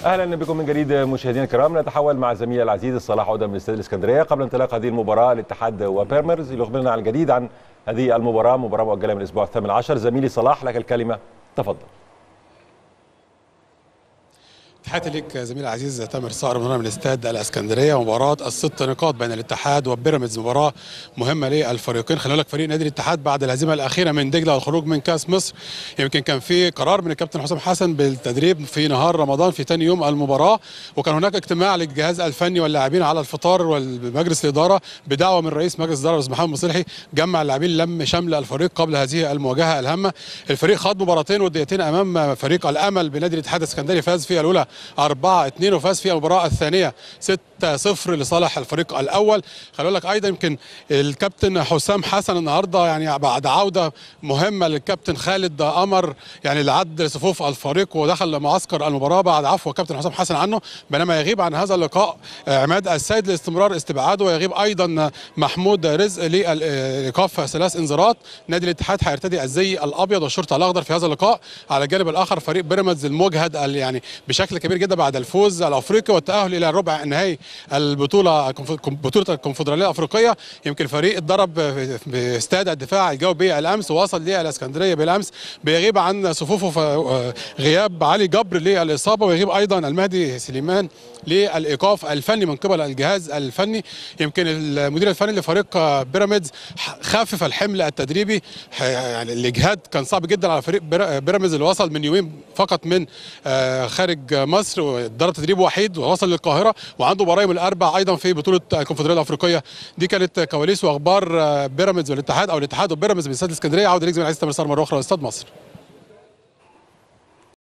اهلا بكم من جديد مشاهدينا الكرام. نتحول مع زميلي العزيز صلاح عوده من استاد الاسكندريه قبل انطلاق هذه المباراه الاتحاد وبيراميدز ليخبرنا عن الجديد عن هذه المباراه مؤجله من الاسبوع الثامن عشر. زميلي صلاح لك الكلمه، تفضل. تحياتي لك زميلي العزيز تامر صقر من الاستاد الاسكندريه. مباراه الست نقاط بين الاتحاد وبيراميدز، مباراه مهمه للفريقين. خلي بالك فريق نادي الاتحاد بعد الهزيمه الاخيره من دجله والخروج من كاس مصر، يمكن كان في قرار من الكابتن حسام حسن بالتدريب في نهار رمضان في ثاني يوم المباراه، وكان هناك اجتماع للجهاز الفني واللاعبين على الفطار والمجلس الاداره بدعوه من رئيس مجلس الاداره الاستاذ محمد مصلحي، جمع اللاعبين لم شمل الفريق قبل هذه المواجهه الهامه. الفريق خاض مباراتين وديتين امام فريق الامل بنادي الاتحاد الاسكندري، فاز في الاولى 4-2 وفاز في المباراه الثانيه 6-0 لصالح الفريق الاول. خلي بالك ايضا يمكن الكابتن حسام حسن النهارده يعني بعد عوده مهمه للكابتن خالد قمر يعني اللي عد صفوف الفريق ودخل معسكر المباراه بعد عفو الكابتن حسام حسن عنه، بينما يغيب عن هذا اللقاء عماد السيد لاستمرار استبعاده، ويغيب ايضا محمود رزق لايقاف 3 انذارات. نادي الاتحاد هيرتدي الزي الابيض والشرطه الاخضر في هذا اللقاء. على الجانب الاخر فريق بيراميدز المجهد يعني بشكل كبير جدا بعد الفوز الافريقي والتاهل الى ربع النهائي بطوله الكونفدراليه الافريقيه. يمكن الفريق اتدرب في استاد الدفاع الجوي بالامس ووصل للاسكندريه بالامس، بيغيب عن صفوفه غياب علي جبر للاصابه، ويغيب ايضا المهدي سليمان للايقاف الفني من قبل الجهاز الفني. يمكن المدير الفني لفريق بيراميدز خفف الحمل التدريبي، يعني الاجهاد كان صعب جدا على فريق بيراميدز اللي وصل من يومين فقط من خارج مصر ودرب تدريب وحيد ووصل للقاهره وعنده مباراه يوم الاربعاء ايضا في بطوله الكونفدراليه الافريقيه. دي كانت كواليس واخبار بيراميدز والاتحاد او الاتحاد وبيراميدز من استاد الاسكندريه. عوده ليك زميلي العزيز تامر صقر مره اخرى لاستاد مصر.